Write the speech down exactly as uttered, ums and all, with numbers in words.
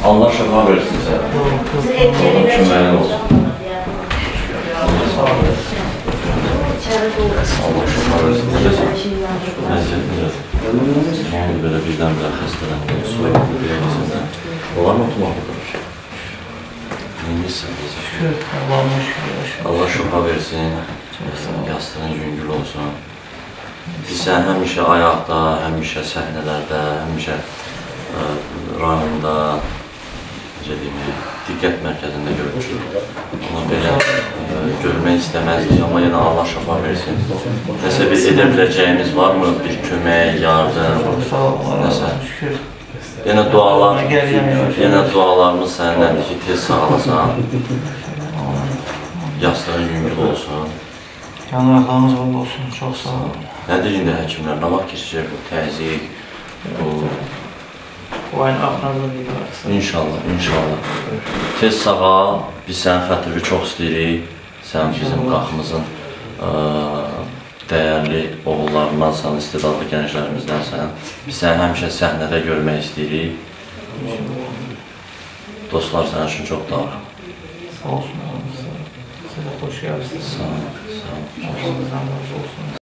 Allah şəfa versin sənə. Allah köməyin olsun. Allah şəfa versin. Necəsin? Əziyyət necəsin? Ne oldu belə birdən-birə xəstələndi, soyuqlu bir eləsində? Onlar mı oturmaqlıdır? Neymişsən biz? Allah şəfa versin. Yastığın yüngül olsun. Sən həmişə ayaqda, həmişə səhnələrdə, həmişə rayonda, necə deyim, diqqət mərkəzində görmüşdür. Onu belə görmək istəməzdik, amma yenə Allah şəfa versin. Nəsə bir edə biləcəyimiz varmı? Bir kömək, yardım, nəsə? Yenə dualar, yenə dualarımız sənədir ki, tez sağlasan, yastığın yüngül olsun. Yanlarlarınız bol olsun, çox sağ olun. Nədir indi həkimlər, nə vaxt keçəcək bu təzik, bu... Bu ayın axırında deyirlər. İnşallah, inşallah. Tez sağal, biz sənin xətrini çox istəyirik. Sən bizim qalxımızın dəyərli oğullarındansan, istedadlı gənclərimizdənsən. Biz səni həmişə səhnədə görmək istəyirik. Dostlar sənin üçün çox dağır. Sağ olsun, sizə xoş gəldiniz. Sağ olun, sağ olun. Allah razı olsun.